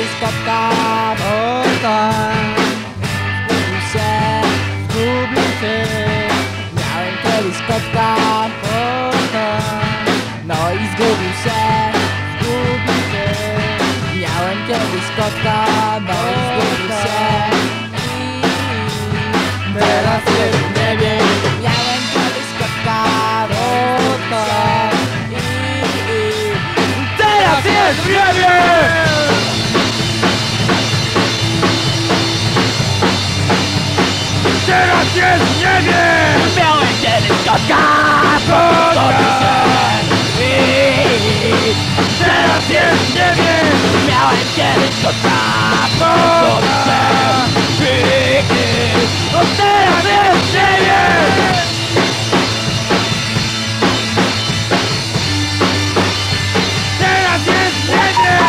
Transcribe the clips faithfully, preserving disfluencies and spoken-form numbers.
kiedyś kotka, kotka. Zgubił się, zgubił się. Miałem kiedyś kotka, kotka. No i zgubił się, zgubił się. Miałem kiedyś kotka, no i zgubił się. I teraz jest w niebie. Miałem kiedyś kotka, kotka. Teraz jest w niebie! Teraz jest w niebie! Miałem kiedyś kotka, Kotka! Teraz jest w niebie! miałem kiedyś kotka, Kotka! No teraz jest w niebie! Teraz jest w niebie!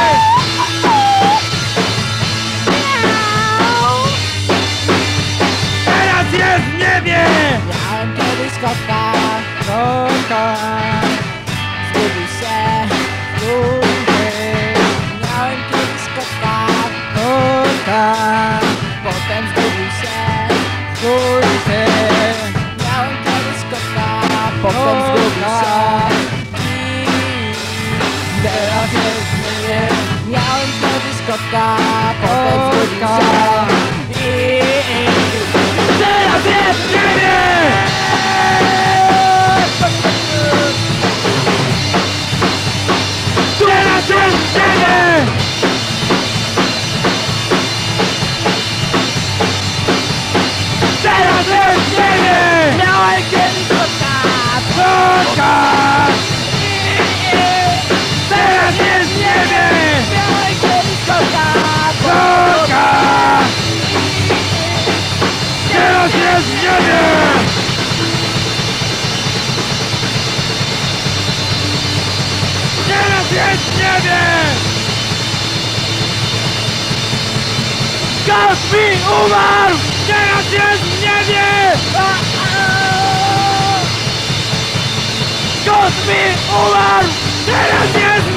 Teraz jest w niebie! miałem kiedyś kotka, kotka. Zgubił się, zgubił się. Miałem kiedyś kotka, kotka. Potem zgubił się, zgubił się. Miałem kiedyś kotka, potem zgubił się. I teraz jest w niebie. Miałem kiedyś kotka, potem zgubił się. I Teraz jest w niebie! Teraz jest w niebie! Teraz jest w niebie! miałem kiedyś kotka, Kotka! Teraz jest w niebie! miałem kiedyś kotka, Kotka! Teraz jest w niebie! Teraz jest w niebie! Kot mi umarł! Teraz jest w niebie! Kot mi umarł! Teraz jest